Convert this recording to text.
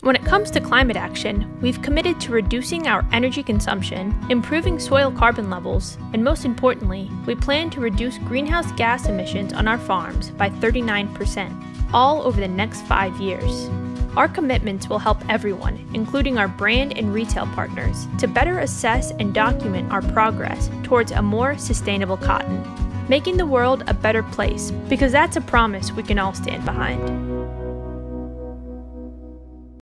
When it comes to climate action, we've committed to reducing our energy consumption, improving soil carbon levels, and most importantly, we plan to reduce greenhouse gas emissions on our farms by 39%, all over the next 5 years. Our commitments will help everyone, including our brand and retail partners, to better assess and document our progress towards a more sustainable cotton, making the world a better place, because that's a promise we can all stand behind.